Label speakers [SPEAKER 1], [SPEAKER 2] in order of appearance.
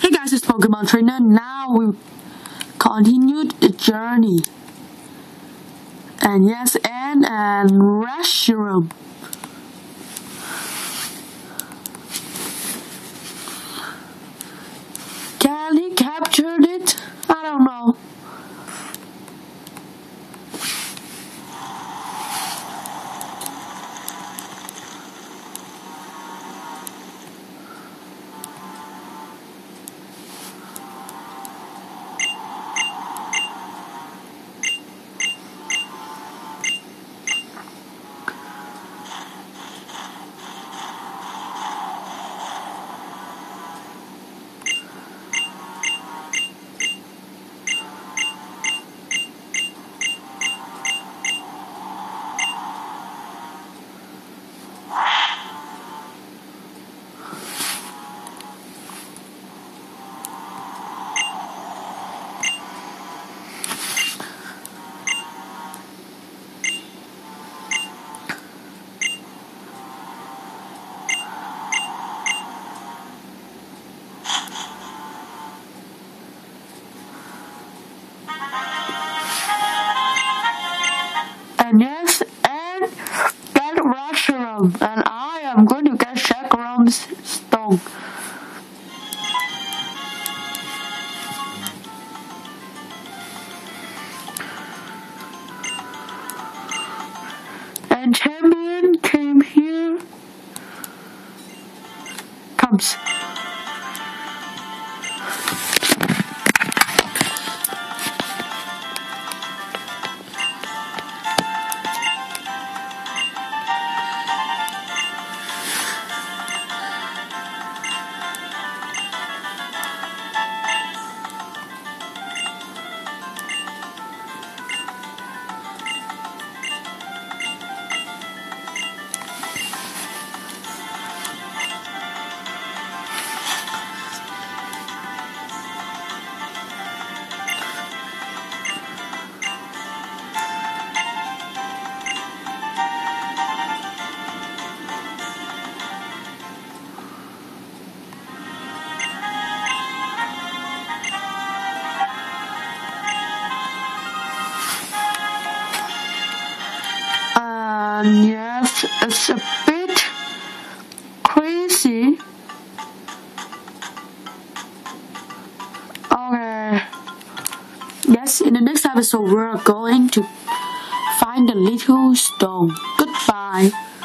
[SPEAKER 1] Hey guys, it's Pokemon Trainer. Now we continued the journey. And yes, and Reshiram. Can he capture it? I don't know. And yes, and get Reshiram. And I am going to get Chakram's stone. And champion came here. Comes. And yes, it's a bit crazy. Okay. Yes, in the next episode, we're going to find the little stone. Goodbye.